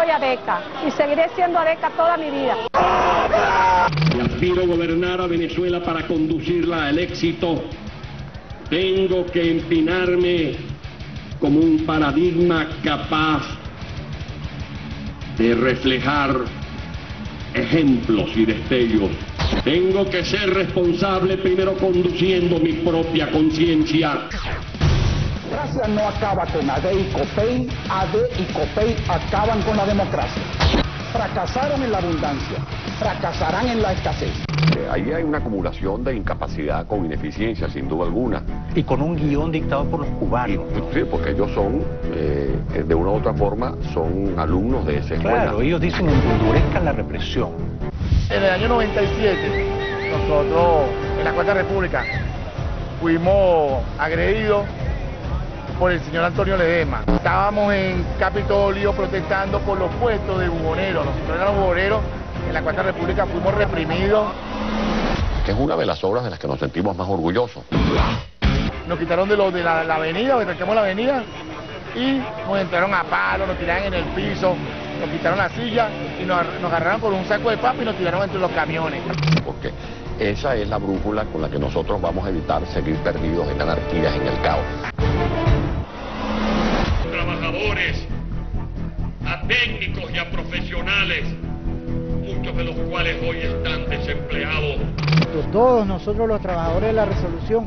soy adecta y seguiré siendo adecta toda mi vida. Si aspiro a gobernar a Venezuela para conducirla al éxito, tengo que empinarme como un paradigma capaz de reflejar ejemplos y destellos. Tengo que ser responsable primero conduciendo mi propia conciencia. La democracia no acaba con AD y COPEI, AD y COPEI acaban con la democracia. Fracasaron en la abundancia, fracasarán en la escasez. Ahí hay una acumulación de incapacidad con ineficiencia, sin duda alguna. Y con un guión dictado por los cubanos. Sí, porque ellos son, de una u otra forma, son alumnos de esa escuela. Claro, ellos dicen endurezcan la represión. En el año 97, nosotros, en la Cuarta República, fuimos agredidos por el señor Antonio Ledesma. Estábamos en Capitolio protestando por los puestos de buhoneros. Nosotros éramos buhoneros, en la Cuarta República fuimos reprimidos. Que es una de las obras de las que nos sentimos más orgullosos. Nos quitaron de la avenida, arrancamos la avenida y nos entraron a palos, nos tiraron en el piso, nos quitaron la silla y nos agarraron por un saco de papa y nos tiraron entre los camiones. Porque esa es la brújula con la que nosotros vamos a evitar seguir perdidos en anarquías, en el caos. Trabajadores, a técnicos y a profesionales, muchos de los cuales hoy están desempleados. Todos nosotros los trabajadores de la resolución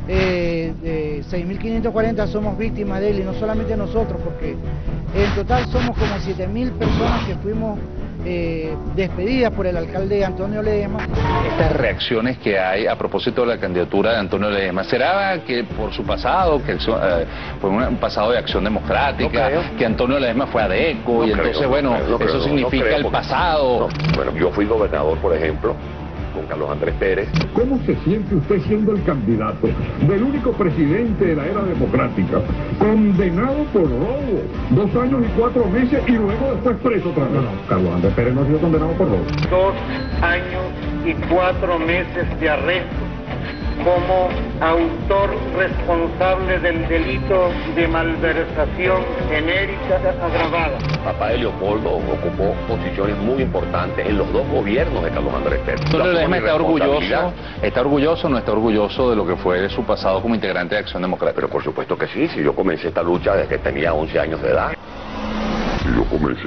6.540 somos víctimas de él, y no solamente nosotros, porque en total somos como 7.000 personas que fuimos despedidas por el alcalde Antonio Ledesma. Estas reacciones que hay a propósito de la candidatura de Antonio Ledesma, ¿será que por su pasado, que fue un pasado de acción democrática, que Antonio Ledesma fue ADECO, y entonces, bueno, eso significa el pasado? Bueno, yo fui gobernador, por ejemplo, con Carlos Andrés Pérez. ¿Cómo se siente usted siendo el candidato del único presidente de la era democrática, condenado por robo, 2 años y 4 meses y luego después preso otra vez? No, Carlos Andrés Pérez no ha sido condenado por robo. 2 años y 4 meses de arresto como autor responsable del delito de malversación genérica agravada. Papá de Leopoldo ocupó posiciones muy importantes en los 2 gobiernos de Carlos Andrés Pérez. Antonio Ledesma está orgulloso o no está orgulloso de lo que fue su pasado como integrante de Acción Democrática. Pero por supuesto que sí, si yo comencé esta lucha desde que tenía 11 años de edad. Hay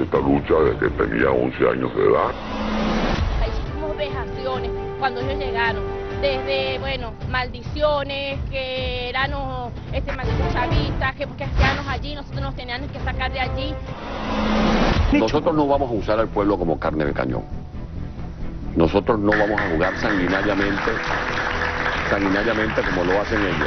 muchísimas vejaciones cuando ellos llegaron. Desde, bueno, maldiciones, que éramos malditos chavistas, que porque quedarnos allí, nosotros nos tenían que sacar de allí. Nosotros no vamos a usar al pueblo como carne de cañón. Nosotros no vamos a jugar sanguinariamente como lo hacen ellos.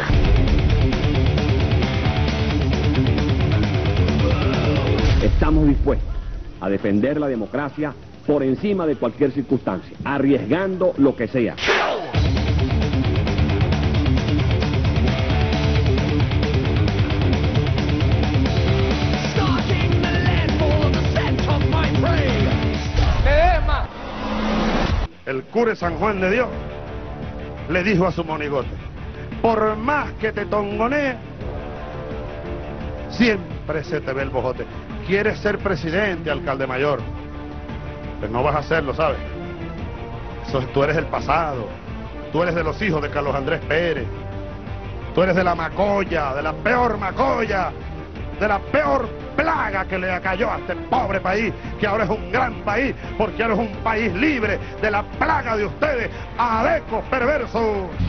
Estamos dispuestos a defender la democracia por encima de cualquier circunstancia, arriesgando lo que sea. El cura San Juan de Dios le dijo a su monigote: por más que te tongonee, siempre se te ve el bojote. ¿Quieres ser presidente, alcalde mayor? Pues no vas a hacerlo, ¿sabes? Tú eres del pasado, tú eres de los hijos de Carlos Andrés Pérez, tú eres de la macolla, de la peor macolla, de la peor plaga que le cayó a este pobre país, que ahora es un gran país, porque ahora es un país libre de la plaga de ustedes, adecos perversos.